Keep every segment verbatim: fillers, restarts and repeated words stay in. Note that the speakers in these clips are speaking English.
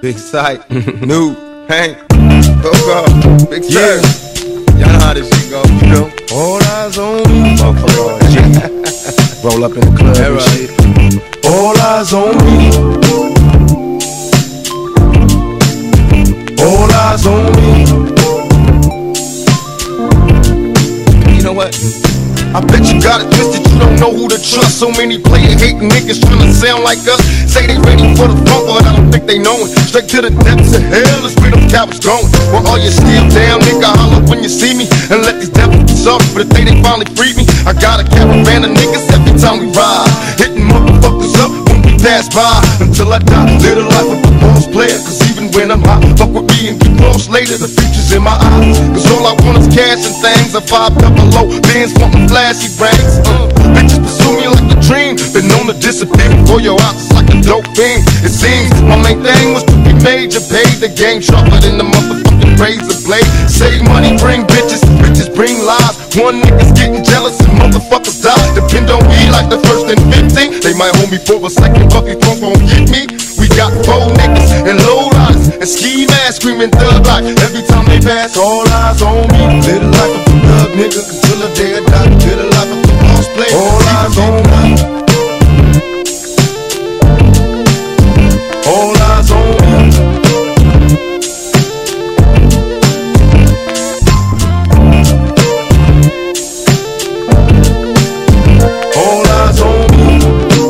Big Syke, Nu, Hank, Coca, Big Syke. Y'all know how this shit go, you know. All eyes on me, motherfucker. G. Roll up in the club and shit. All eyes on me. All eyes on me. You know what? I bet you got it twisted, you don't know who to trust. So many player hating niggas tryna sound like us. Say they ready for the funk, but I don't think they know it. Straight to the depths of hell is where them cowards going. Well, all you still down, nigga, holler when you see me. And let these devils be sorry for the day they finally free me. I got a caravan of niggas every time we ride, hitting motherfuckers up when we pass by. Until I die, live the life of a boss player. Cause even when I'm high, fuck with me and get lost later. The future's in my eyes, cause all I want is cash and things. A five double low, bands wantin' flashy rings. uh, Bitches pursue me like a dream. Been known to disappear before your eyes, it's like a dope fiend. It seems my main thing was to be major. Paid the game sharper than the motherfucking razor blade. Save money, bring bitches, bitches bring lies. One nigga's getting jealous and motherfuckers die. Depend on me like the first and fifteen. They might hold me for a second, but they won't get me. We got four niggas and low riders and ski masks screaming thug like every time they pass. All eyes on me. Live the life of a thug nigga until the day I die. Live the life of a boss player. All eyes on me. All eyes on me. All eyes on me.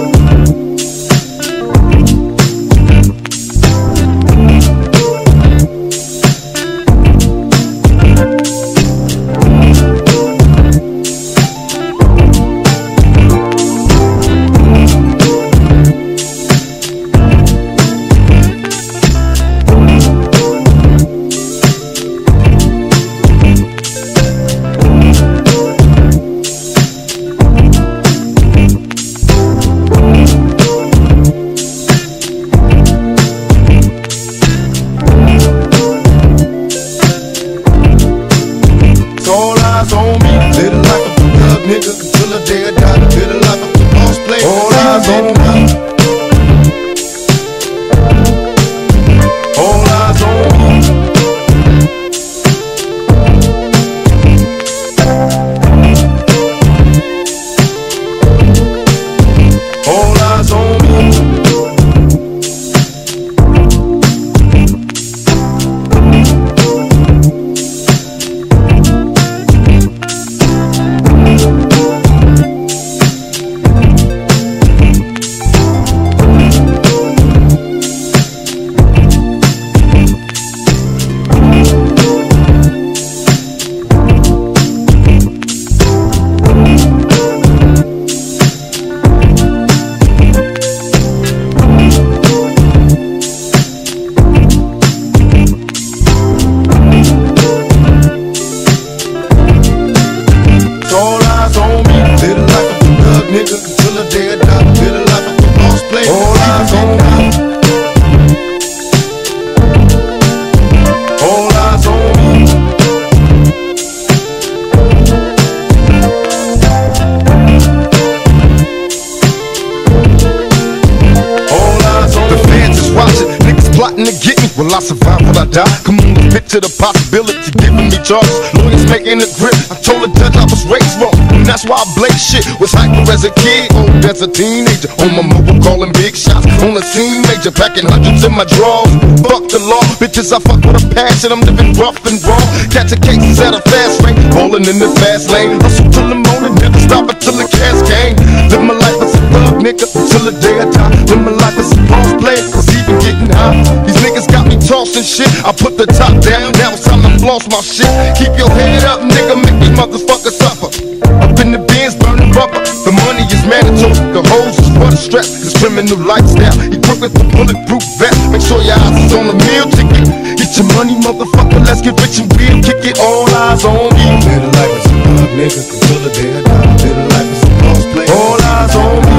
Will I survive? Will I die? Come on, let's picture the possibility giving me charges. Lawyers making a grip. I told the judge I was raised wrong, and that's why I blaze shit. Was hyper as a kid, old as a teenager. On my mobile calling big shots. On a teenager, packing hundreds in my drawers. Fuck the law, bitches I fuck with a passion. I'm living rough and raw. Catching cases at a fast rate, rolling in the fast lane. Hustle till the morning, never stop until the cash came. Live my life as a thug nigga until the day I die. Live my life as a boss player, cause even getting high. These niggas got me tossing shit. I put the top down, now it's time to floss my shit. Keep your head up, nigga, make these motherfuckers suffer. Up in the bins, burning rubber. The money is mandatory, the hoes is for the stress. This criminal lifestyle, equipped with the bulletproof vest. Make sure your eyes is on the meal ticket. Get your money, motherfucker, let's get rich and real. Kick it, all eyes on me. Live the life as a thug nigga until the day I die. Live the life as a boss player. All eyes on me.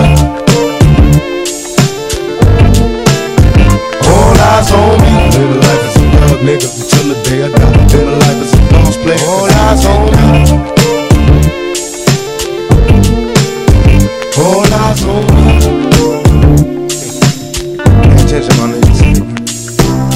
All eyes on me. Live the life as a thug nigga until the day I die. Live the life as a boss player. All eyes on me. All eyes on me. Pay attention, my niggas.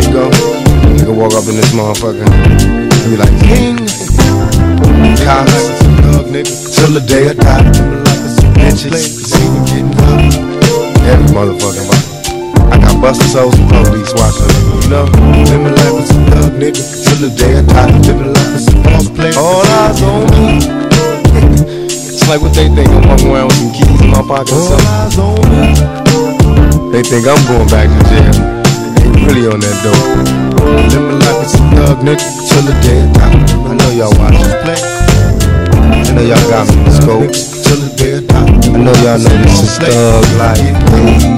you go. Nigga walk up in this motherfucker and be like, King, cops, till the day I die. Bitches, every motherfucking body. I got busted souls and police watching. You know, living life as a thug nigga till the day I die. Living life as a boss player. All eyes on me. It's like what they think. I'm walking around with some keys in my pocket or something. All eyes on me. They think I'm going back to jail. Ain't really on that dope. Living life as a thug nigga till the day I die. I know y'all watching. I know y'all got me in the scope till the day I die. I know y'all know this is thug life.